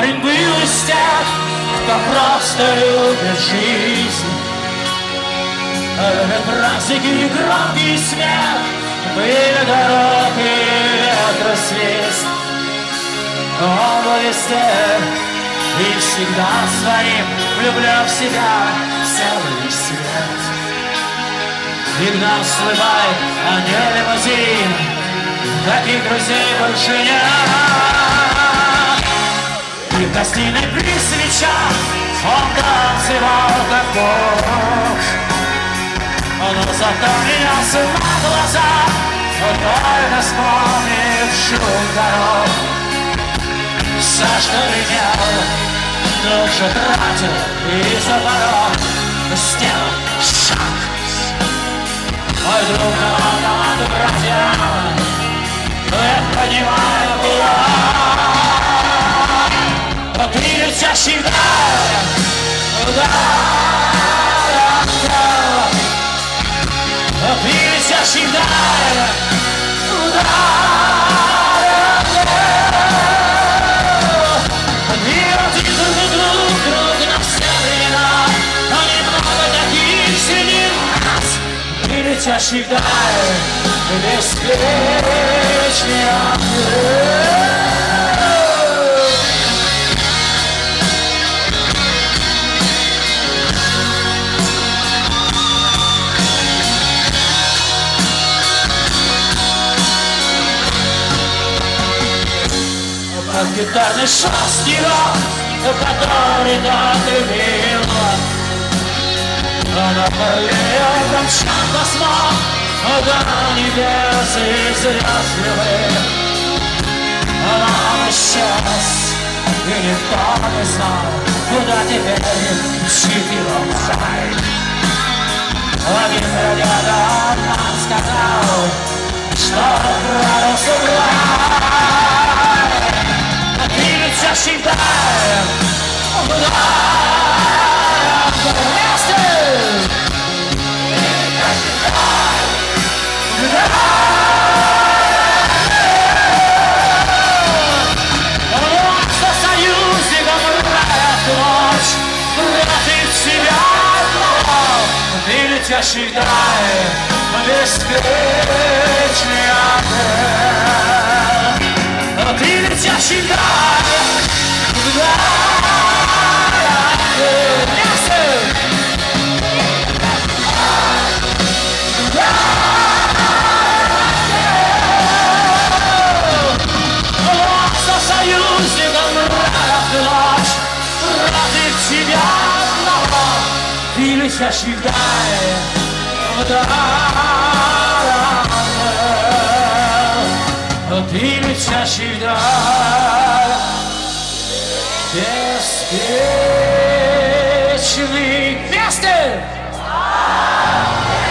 Был из тех, кто просто любит жизнь, любит праздники и громкий смех, были дорог и ветросвист. Он был из тех и всегда своим влюблен в себя целый свет. И гнал свой байк, а не лимузин, таких друзей больше нет. И в гостиной при свечах он танцевал как бог, но зато менялся на глазах, только вспомнит шум дорог. Все, что имел, тут же тратил и за порог сделал шаг. Мой друг, надо, братья, я понимаю, куда ты летящий вдаль, ты летящий вдаль, мир один друг на все времена, но немного таких среди нас. Ты летящий вдаль, беспечный ангел. Гитарный шанс его, который так любил, она параллель промчал космос до небес и звезд любви. Она исчез, и никто не знал, куда теперь мчит его рай. Один радиатор нам сказал, что отправился в рай. Ты летящий вдаль, союзником рвает ночь, прятает себя одного. Ты летящий вдаль, беспечный ангел. Ты летящий вдаль, союзником рвает ночь, прятает себя одного. Ты летящий вдаль, ты летящий вдаль, беспечный. Вместе!